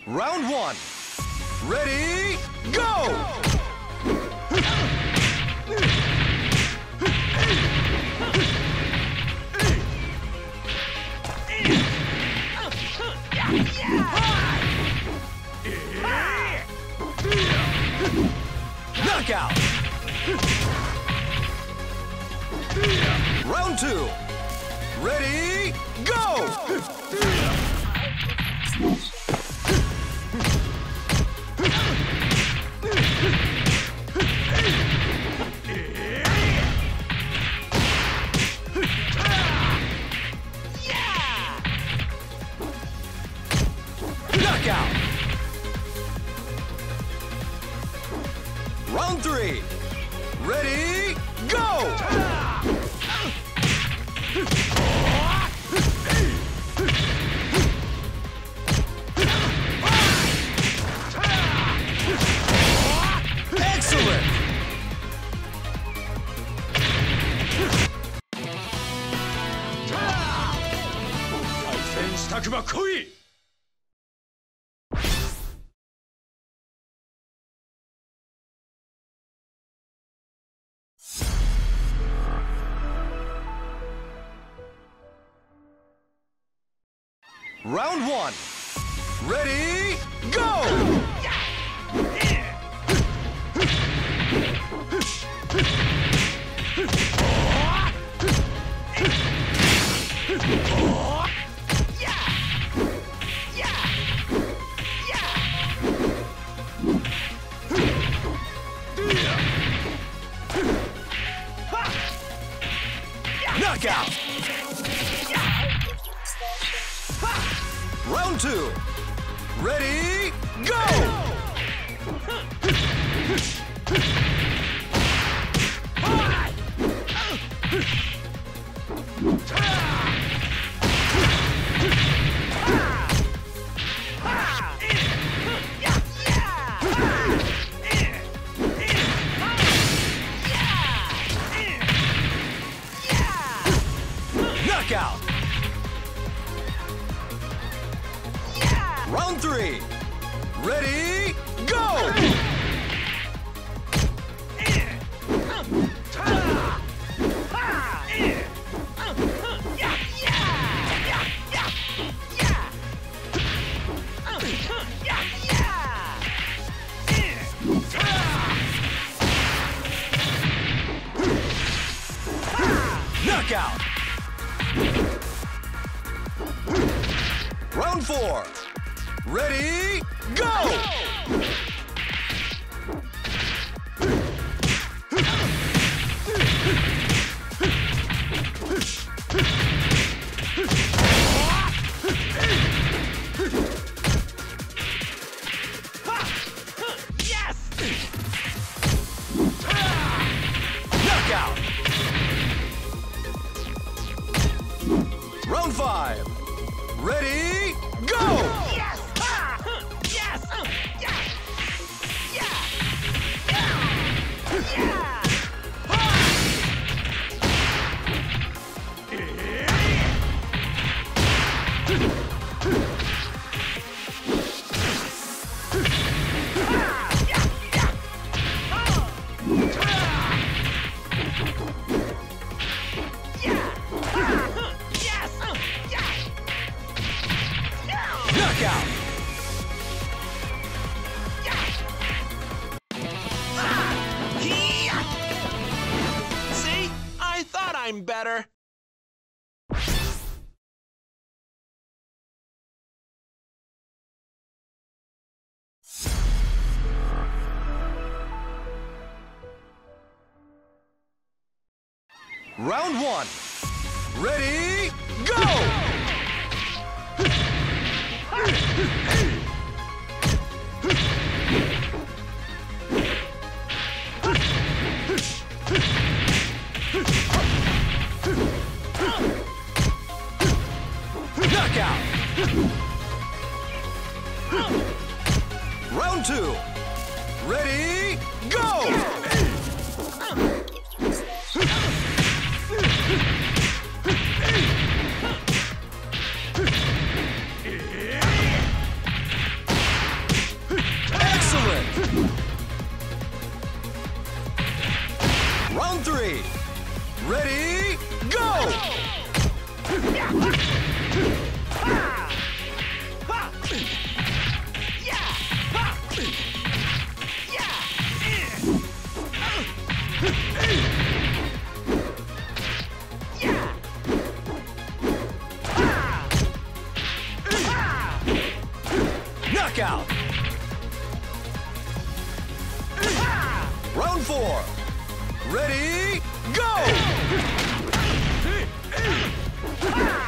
Round one. Ready, go! Knockout! Round two. Ready, go! Knockout! Round three. Ready, go! Excellent! Round one. Ready, go! Knockout! Round two. Ready, go! Knockout! Round three. Ready, go! Knockout! Round four. Ready, go! Yes! Knockout! Round five. Ready, go! Yes! Yes! Yeah! Yeah! Yeah! Yeah! Knockout! See? I thought I'm better. Round one. Ready, go! Knockout! Round two. Ready, go! Knockout. Round 4. Ready, go!